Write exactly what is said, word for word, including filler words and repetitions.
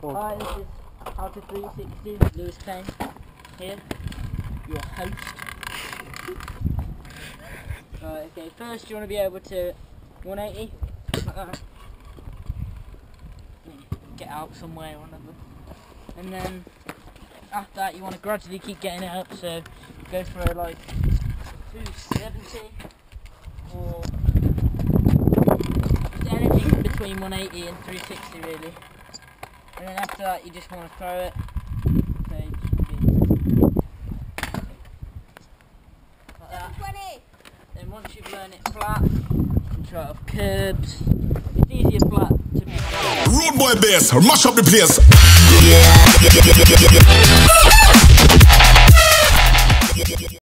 Hi, this is How to three sixty, Lewis Payne here, your host. Right, okay, first you want to be able to one eighty, like that. Get out somewhere or another. And then after that you want to gradually keep getting it up, so go for like two seventy or anything between one eighty and three sixty really. And then after that you just want to throw it. So like that. Then once you've learned it flat, you can try it off curbs. It's easier flat to be Road boy bass, mash up the place.